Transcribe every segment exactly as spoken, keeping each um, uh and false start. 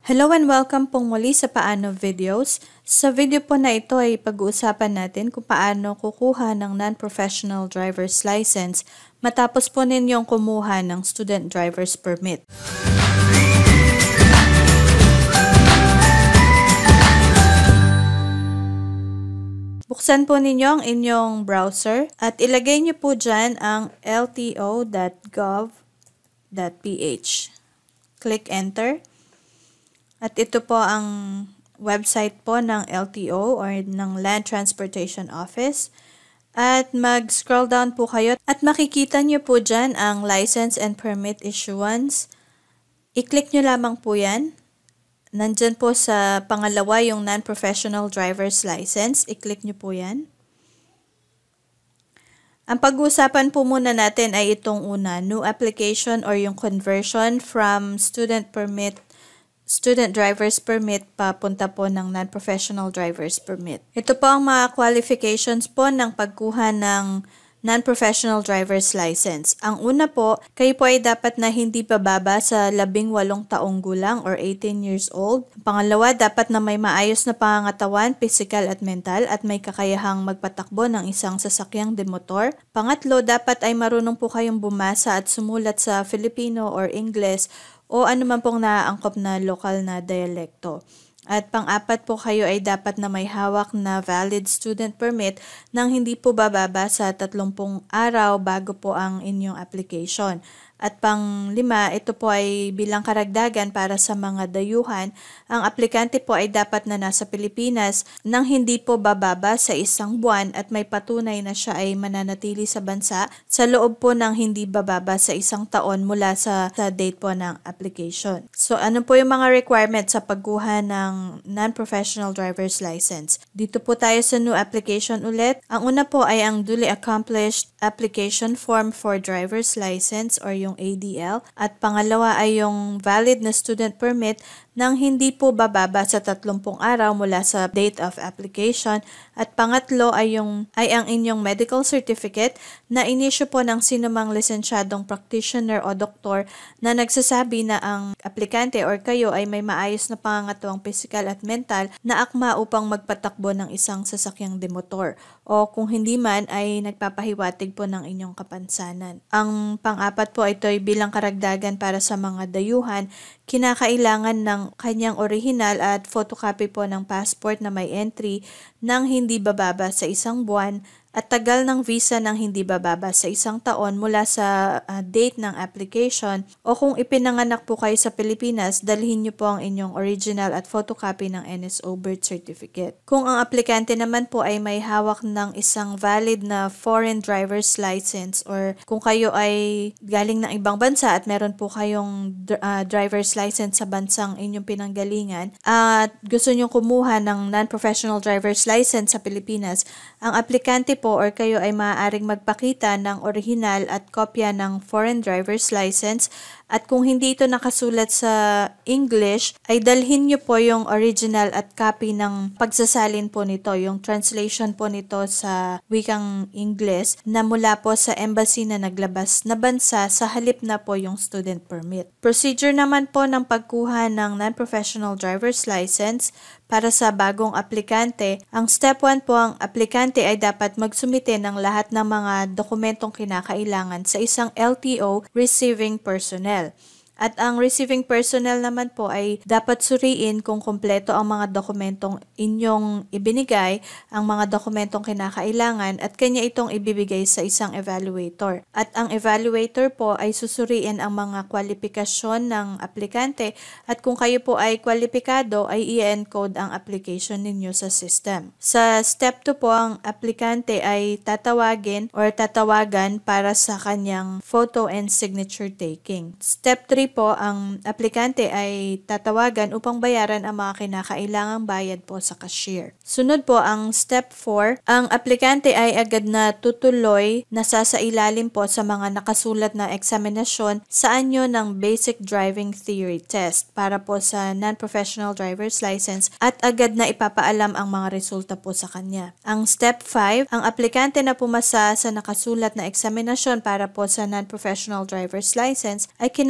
Hello and welcome pong muli sa Paano Videos. Sa video po na ito ay pag-uusapan natin kung paano kukuha ng non-professional driver's license matapos po ninyong kumuha ng student driver's permit. Buksan po ninyo ang inyong browser at ilagay niyo po dyan ang l t o dot gov dot p h. Click enter. At ito po ang website po ng L T O or ng Land Transportation Office. At mag-scroll down po kayo at makikita nyo po dyan ang License and Permit Issuance. I-click nyo lamang po yan. Nandyan po sa pangalawa yung Non-Professional Driver's License. I-click nyo po yan. Ang pag-uusapan po muna natin ay itong una, new application or yung conversion from student permit student driver's permit papunta po ng non-professional driver's permit. Ito po ang mga qualifications po ng pagkuha ng non-professional driver's license. Ang una po, kayo po ay dapat na hindi bababa sa labing walong taong gulang or eighteen years old. Pangalawa, dapat na may maayos na pangangatawan, physical at mental at may kakayahang magpatakbo ng isang sasakyang demotor. Pangatlo, dapat ay marunong po kayong bumasa at sumulat sa Filipino or English o anuman pong naaangkop na lokal na dialekto. At pang-apat po, kayo ay dapat na may hawak na valid student permit nang hindi po bababa sa tatlumpung araw bago po ang inyong application. At pang-lima, ito po ay bilang karagdagan para sa mga dayuhan, ang aplikante po ay dapat na nasa Pilipinas nang hindi po bababa sa isang buwan at may patunay na siya ay mananatili sa bansa sa loob po ng hindi bababa sa isang taon mula sa, sa date po ng application. So ano po yung mga requirements sa pagkuha ng non-professional driver's license? Dito po tayo sa new application ulit. Ang una po ay ang duly accomplished application form for driver's license or yung A D L at pangalawa ay yung valid na student permit nang hindi po bababa sa tatlumpung araw mula sa date of application at pangatlo ay yung ay ang inyong medical certificate na inisyu po ng sinumang lisensyadong practitioner o doktor na nagsasabi na ang aplikante or kayo ay may maayos na pangangatuwang physical at mental na akma upang magpatakbo ng isang sasakyang demotor o kung hindi man ay nagpapahiwatig po ng inyong kapansanan. Ang pang-apat po ito ay bilang karagdagan para sa mga dayuhan, kinakailangan ng kanyang orihinal at photocopy po ng passport na may entry nang hindi bababa sa isang buwan at tagal ng visa ng hindi bababa sa isang taon mula sa uh, date ng application o kung ipinanganak po kayo sa Pilipinas, dalhin niyo po ang inyong original at photocopy ng N S O birth certificate. Kung ang aplikante naman po ay may hawak ng isang valid na foreign driver's license or kung kayo ay galing ng ibang bansa at meron po kayong uh, driver's license sa bansang inyong pinanggalingan at gusto niyo kumuha ng non-professional driver's license sa Pilipinas, ang aplikante po or kayo ay maaaring magpakita ng orihinal at kopya ng foreign driver's license at kung hindi ito nakasulat sa English, ay dalhin nyo po yung original at copy ng pagsasalin po nito, yung translation po nito sa wikang English na mula po sa embassy na naglabas na bansa sa halip na po yung student permit. Procedure naman po ng pagkuha ng non-professional driver's license para sa bagong aplikante, ang step one po, ang aplikante ay dapat magsumite ng lahat ng mga dokumentong kinakailangan sa isang L T O receiving personnel. At ang receiving personnel naman po ay dapat suriin kung kumpleto ang mga dokumentong inyong ibinigay, ang mga dokumentong kinakailangan at kanya itong ibibigay sa isang evaluator. At ang evaluator po ay susuriin ang mga kwalifikasyon ng aplikante at kung kayo po ay kwalipikado ay i-encode ang application ninyo sa system. Sa step two po, ang aplikante ay tatawagin or tatawagan para sa kanyang photo and signature taking. Step three po, ang aplikante ay tatawagan upang bayaran ang mga kinakailangang bayad po sa cashier. Sunod po ang step four, ang aplikante ay agad na tutuloy na sasailalim po sa mga nakasulat na eksaminasyon sa anyo ng Basic Driving Theory Test para po sa non-professional driver's license at agad na ipapaalam ang mga resulta po sa kanya. Ang step five, ang aplikante na pumasa sa nakasulat na eksaminasyon para po sa non-professional driver's license ay kinakailangan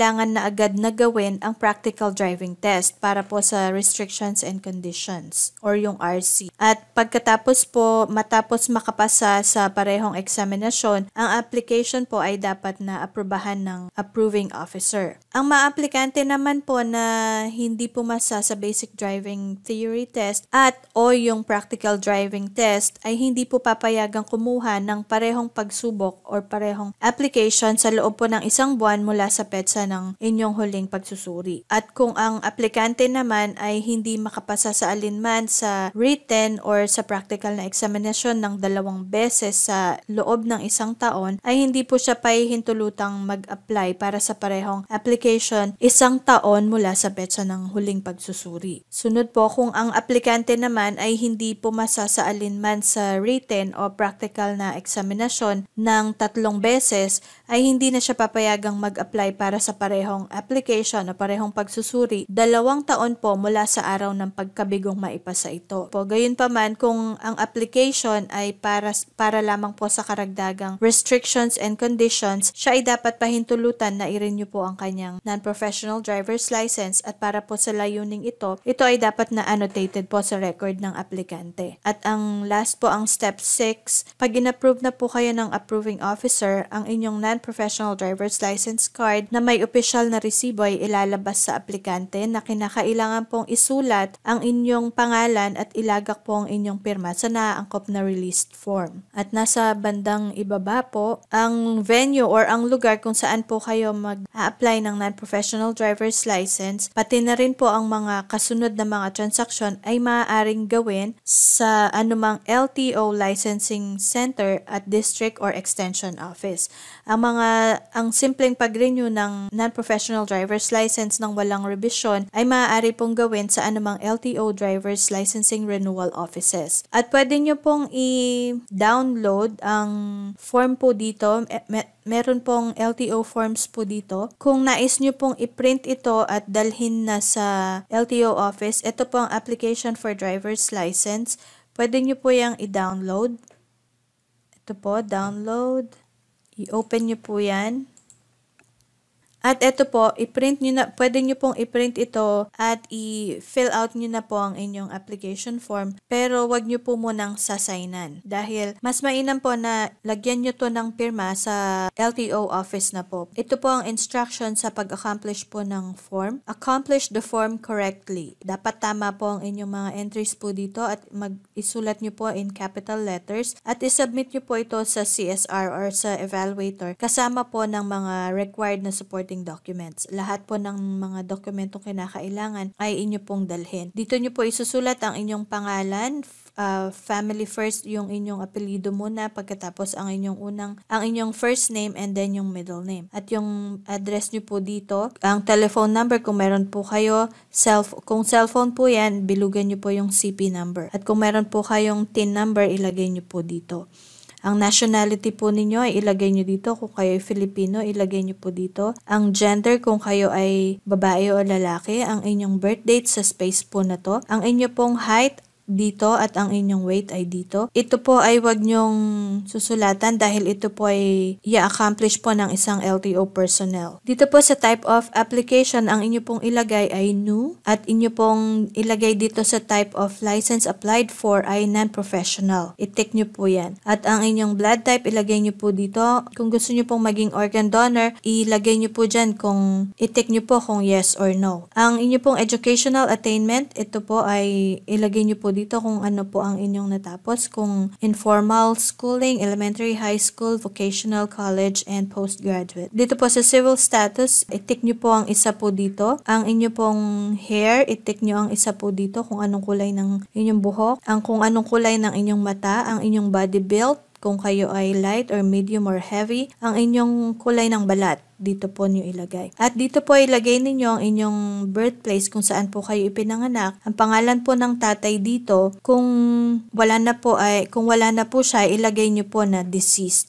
kailangan na agad na gawin ang practical driving test para po sa restrictions and conditions or yung R C. At pagkatapos po, matapos makapasa sa parehong eksaminasyon, ang application po ay dapat na aprobahan ng approving officer. Ang mga aplikante naman po na hindi pumasa sa basic driving theory test at o yung practical driving test ay hindi po papayagang kumuha ng parehong pagsubok or parehong application sa loob po ng isang buwan mula sa petsa ng inyong huling pagsusuri. At kung ang aplikante naman ay hindi makapasa sa alinman sa written or sa practical na eksaminasyon ng dalawang beses sa loob ng isang taon, ay hindi po siya pahihintulutang mag-apply para sa parehong application isang taon mula sa petsa ng huling pagsusuri. Sunod po, kung ang aplikante naman ay hindi pumasa sa alinman sa written o practical na eksaminasyon ng tatlong beses, ay hindi na siya papayagang mag-apply para sa parehong application o parehong pagsusuri dalawang taon po mula sa araw ng pagkabigong maipasa ito. Po, gayunpaman, kung ang application ay para, para lamang po sa karagdagang restrictions and conditions, siya ay dapat pahintulutan na i-renew po ang kanyang non-professional driver's license at para po sa layuning ito, ito ay dapat na annotated po sa record ng aplikante. At ang last po, ang step six, pag in-approve na po kayo ng approving officer, ang inyong non-professional driver's license card na may opisyal na resibo ay ilalabas sa aplikante na kinakailangan pong isulat ang inyong pangalan at ilagak po ang inyong pirma sa naaangkop na released form. At nasa bandang ibaba po, ang venue or ang lugar kung saan po kayo mag-a-apply ng non-professional driver's license, pati na rin po ang mga kasunod na mga transaksyon ay maaaring gawin sa anumang L T O licensing center at district or extension office. Ang mga ang simpleng pag-renew ng non-professional driver's license ng walang revision ay maaari pong gawin sa anumang L T O driver's licensing renewal offices. At pwede nyo pong i-download ang form po dito. Mer- meron pong L T O forms po dito. Kung nais nyo pong i-print ito at dalhin na sa L T O office, ito po ang application for driver's license. Pwede nyo po yung i-download. Ito po, download. I-open nyo po yan. At ito po, i-print nyo na, pwede nyo pong i-print ito at i-fill out nyo na po ang inyong application form, pero wag nyo po munang sasaynan dahil mas mainam po na lagyan nyo to ng pirma sa L T O office na po. Ito po ang instruction sa pag-accomplish po ng form. Accomplish the form correctly. Dapat tama po ang inyong mga entries po dito at mag-isulat nyo po in capital letters at isubmit nyo po ito sa C S R or sa evaluator kasama po ng mga required na supporting documents. Lahat po ng mga dokumentong kinakailangan ay inyo pong dalhin. Dito nyo po isusulat ang inyong pangalan, uh, family first, yung inyong apelyido muna, pagkatapos ang inyong unang, ang inyong first name and then yung middle name. At yung address nyo po dito, ang telephone number kung meron po kayo, self, kung cellphone po yan, bilugan nyo po yung C P number. At kung meron po kayong T I N number, ilagay nyo po dito. Ang nationality po ninyo ay ilagay nyo dito. Kung kayo ay Filipino, ilagay nyo po dito. Ang gender, kung kayo ay babae o lalaki. Ang inyong birth date sa space po na to. Ang inyo pong height dito at ang inyong weight ay dito. Ito po ay wag nyong susulatan dahil ito po ay i-accomplish po ng isang L T O personnel. Dito po sa type of application, ang inyo pong ilagay ay new at inyo pong ilagay dito sa type of license applied for ay non-professional. I-tick nyo po yan. At ang inyong blood type, ilagay nyo po dito. Kung gusto nyo pong maging organ donor, ilagay nyo po dyan kung i-tick nyo po kung yes or no. Ang inyo pong educational attainment, ito po ay ilagay nyo po dito kung ano po ang inyong natapos, kung informal schooling, elementary, high school, vocational, college, and postgraduate. Dito po sa civil status, i-tick nyo po ang isa po dito. Ang inyo pong hair, i-tick nyo ang isa po dito kung anong kulay ng inyong buhok, ang kung anong kulay ng inyong mata, ang inyong body build, kung kayo ay light or medium or heavy, ang inyong kulay ng balat. Dito po niyo ilagay. At dito po ilagay ninyo ang inyong birthplace kung saan po kayo ipinanganak. Ang pangalan po ng tatay dito, kung wala na po ay kung wala na po siya, ilagay niyo po na deceased.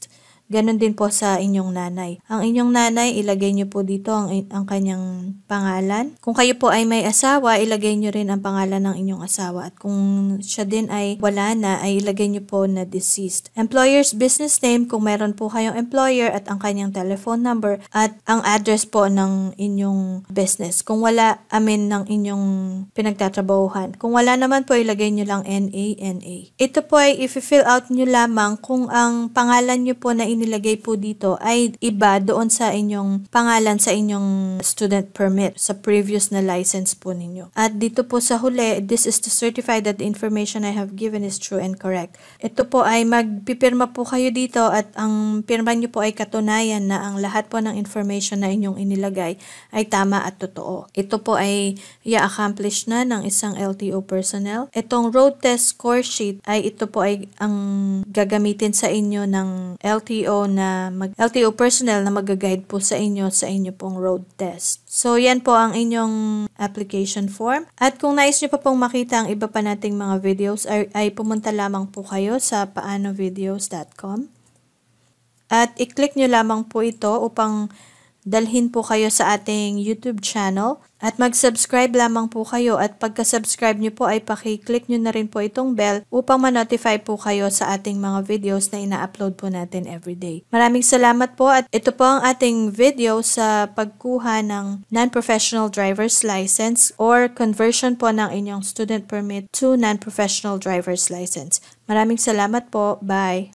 Ganon din po sa inyong nanay. Ang inyong nanay, ilagay nyo po dito ang, ang kanyang pangalan. Kung kayo po ay may asawa, ilagay nyo rin ang pangalan ng inyong asawa. At kung siya din ay wala na, ay ilagay nyo po na deceased. Employer's business name, kung meron po kayong employer at ang kanyang telephone number at ang address po ng inyong business. Kung wala, amin ng inyong pinagtatrabahuhan. Kung wala naman po, ilagay nyo lang N A N A. Ito po ay i-fill out nyo lamang kung ang pangalan nyo po na inilagay po dito ay iba doon sa inyong pangalan sa inyong student permit sa previous na license po ninyo. At dito po sa huli, this is to certify that the information I have given is true and correct. Ito po ay magpipirma po kayo dito at ang pirma nyo po ay katunayan na ang lahat po ng information na inyong inilagay ay tama at totoo. Ito po ay i-accomplish na ng isang L T O personnel. Itong road test score sheet ay ito po ay ang gagamitin sa inyo ng L T O na mag L T O personnel na mag-guide po sa inyo sa inyo pong road test. So yan po ang inyong application form. At kung nais nyo pa pong makita ang iba pa nating mga videos ay, ay pumunta lamang po kayo sa paano videos dot com. At i-click nyo lamang po ito upang dalhin po kayo sa ating YouTube channel at mag-subscribe lamang po kayo at pagka-subscribe nyo po ay paki-click nyo na rin po itong bell upang ma-notify po kayo sa ating mga videos na ina-upload po natin everyday. Maraming salamat po at ito po ang ating video sa pagkuha ng non-professional driver's license or conversion po ng inyong student permit to non-professional driver's license. Maraming salamat po. Bye!